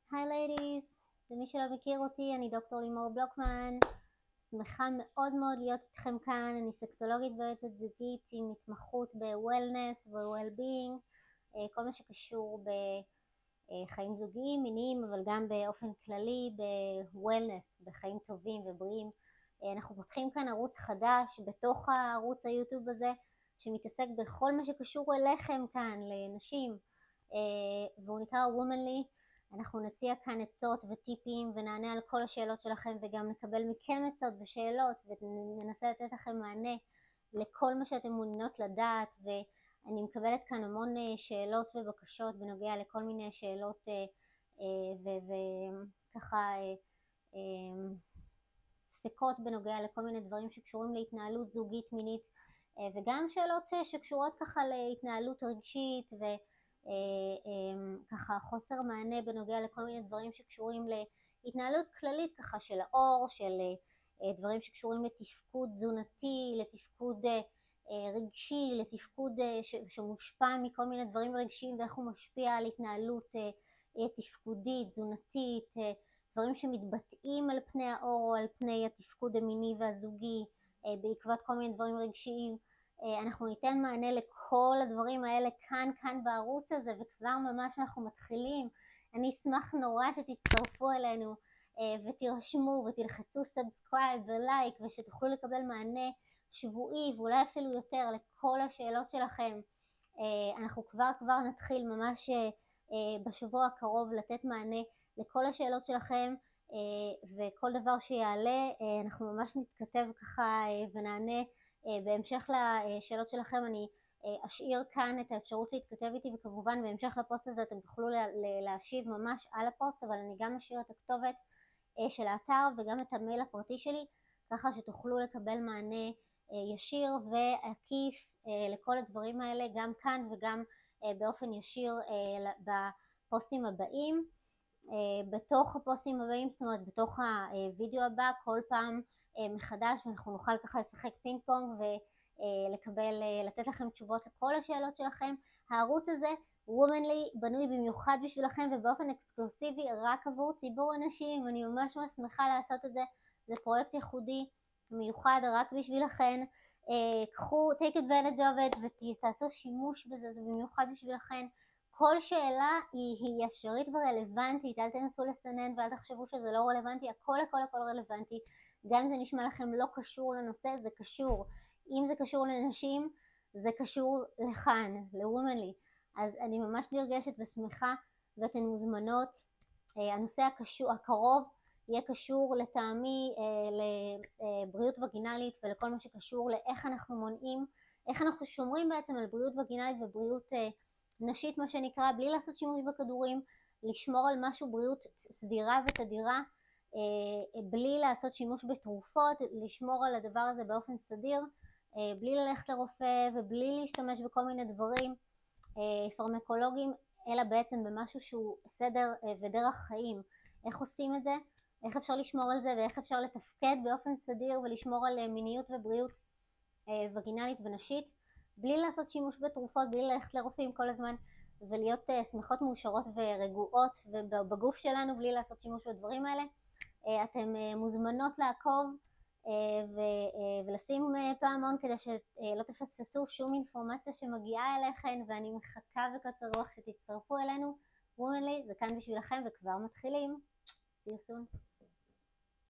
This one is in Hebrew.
היי ליידיז, למי שלא מכיר אותי, אני דוקטור לימור בלוקמן, שמחה מאוד מאוד להיות איתכם כאן. אני סקסולוגית ויועצת זוגית עם התמחות ב-Wellness ו-Well-being, כל מה שקשור בחיים זוגיים, מיניים, אבל גם באופן כללי ב-Wellness, בחיים טובים ובריאים. אנחנו פותחים כאן ערוץ חדש בתוך הערוץ היוטיוב הזה, שמתעסק בכל מה שקשור אליכם כאן, לנשים, והוא נקרא Womanly. אנחנו נציע כאן עצות וטיפים ונענה על כל השאלות שלכם, וגם נקבל מכם עצות ושאלות וננסה לתת לכם מענה לכל מה שאתם מעוניינות לדעת. ואני מקבלת כאן המון שאלות ובקשות בנוגע לכל מיני שאלות וככה ספקות בנוגע לכל מיני דברים שקשורים להתנהלות זוגית מינית, וגם שאלות שקשורות ככה להתנהלות רגשית ככה חוסר מענה בנוגע לכל מיני דברים שקשורים להתנהלות כללית ככה של האור, של דברים שקשורים לתפקוד תזונתי, לתפקוד רגשי, לתפקוד שמושפע מכל מיני דברים רגשיים ואיך הוא משפיע על התנהלות תפקודית, תזונתית, דברים שמתבטאים על פני האור או על פני התפקוד המיני והזוגי בעקבות כל מיני דברים רגשיים. אנחנו ניתן מענה לכל הדברים האלה כאן בערוץ הזה, וכבר ממש אנחנו מתחילים. אני אשמח נורא שתצטרפו אלינו ותירשמו ותלחצו סאבסקרייב ולייק, ושתוכלו לקבל מענה שבועי ואולי אפילו יותר לכל השאלות שלכם. אנחנו כבר נתחיל ממש בשבוע הקרוב לתת מענה לכל השאלות שלכם, וכל דבר שיעלה אנחנו ממש נתכתב ככה ונענה. בהמשך לשאלות שלכם אני אשאיר כאן את האפשרות להתכתב איתי, וכמובן בהמשך לפוסט הזה אתם תוכלו להשיב ממש על הפוסט, אבל אני גם אשאיר את הכתובת של האתר וגם את המייל הפרטי שלי, ככה שתוכלו לקבל מענה ישיר ועקיף לכל הדברים האלה, גם כאן וגם באופן ישיר בפוסטים הבאים. בתוך הפוסטים הבאים, זאת אומרת בתוך הווידאו הבא, כל פעם מחדש, ואנחנו נוכל ככה לשחק פינג פונג ולתת לכם תשובות לכל השאלות שלכם. הערוץ הזה, Womanly, בנוי במיוחד בשבילכם ובאופן אקסקלוסיבי רק עבור ציבור הנשים. אני ממש שמחה לעשות את זה. זה פרויקט ייחודי מיוחד רק בשבילכם. קחו, take advantage of it ותעשו שימוש בזה, זה במיוחד בשבילכם. כל שאלה היא אפשרית ורלוונטית, אל תנסו לסנן ואל תחשבו שזה לא רלוונטי, הכל רלוונטי. גם אם זה נשמע לכם לא קשור לנושא, זה קשור. אם זה קשור לנשים, זה קשור לכאן, ל-Womanly. אז אני ממש נרגשת ושמחה, ואתן מוזמנות. הנושא הקרוב יהיה קשור לטעמי לבריאות וגינלית ולכל מה שקשור לאיך אנחנו מונעים, איך אנחנו שומרים בעצם על בריאות וגינלית ובריאות נשית, מה שנקרא, בלי לעשות שימוש בכדורים, לשמור על משהו בריאות סדירה ותדירה, בלי לעשות שימוש בתרופות, לשמור על הדבר הזה באופן סדיר, בלי ללכת לרופא ובלי להשתמש בכל מיני דברים פרמקולוגיים, אלא בעצם במשהו שהוא סדר ודרך חיים. איך עושים את זה? איך אפשר לשמור על זה ואיך אפשר לתפקד באופן סדיר ולשמור על מיניות ובריאות וגינלית ונשית, בלי לעשות שימוש בתרופות, בלי ללכת לרופאים כל הזמן, ולהיות שמחות, מאושרות ורגועות ובגוף שלנו בלי לעשות שימוש בדברים האלה. אתם מוזמנות לעקוב ולשים פעמון כדי שלא תפספסו שום אינפורמציה שמגיעה אליכם, ואני מחכה בקוצר רוח שתצטרפו אלינו. Womanly, זה כאן בשבילכם וכבר מתחילים. See you soon.